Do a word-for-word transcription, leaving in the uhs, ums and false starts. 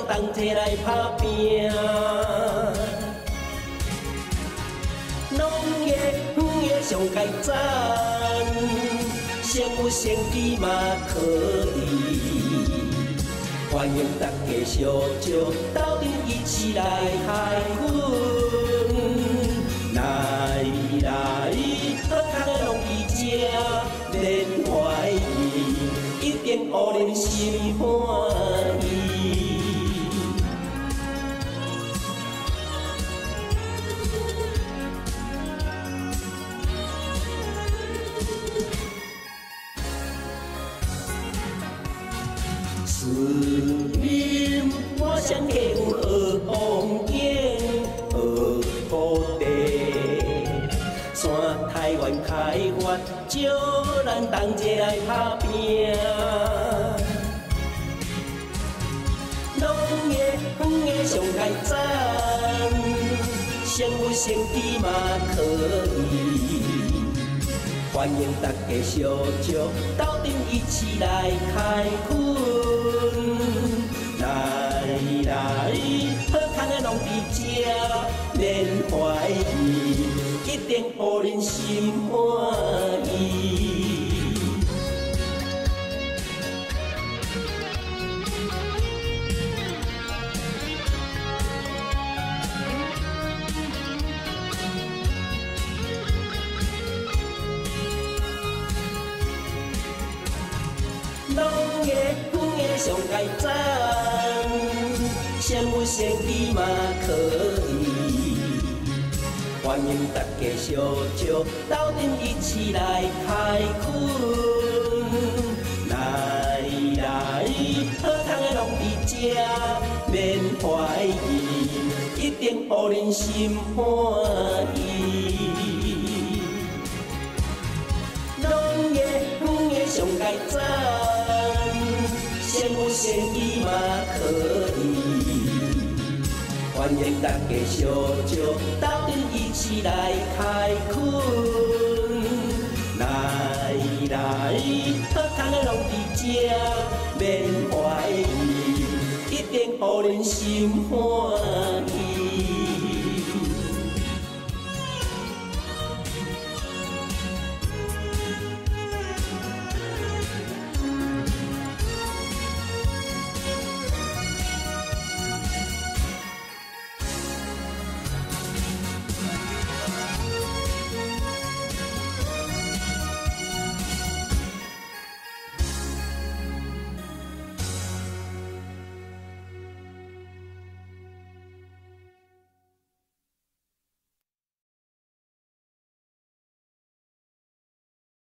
同齐来打拼。农业园的上界赞，先有先机嘛可以。欢迎大家相招，斗阵一起来开垦。来来，好康的拢伫这，连怀疑，一定互人心欢喜。树林我想起有好风景，好土地。山台湾开发，招咱同齐来打拼。农业园的上界赞，先有先机嘛可以。欢迎大家相招，斗阵一起来开垦。来来，好康的拢伫这，免怀疑，一定互人心欢喜。农业园的上界赞，先有先机嘛可以。欢迎大家相招，斗阵一起来开垦。来来，好康的拢伫这，免怀疑，一定互人心欢喜。农业园的上界赞，先有先机嘛可以。欢迎大家相招，斗阵一起来开垦。来来，好康的拢伫这，免怀疑，一定互人心欢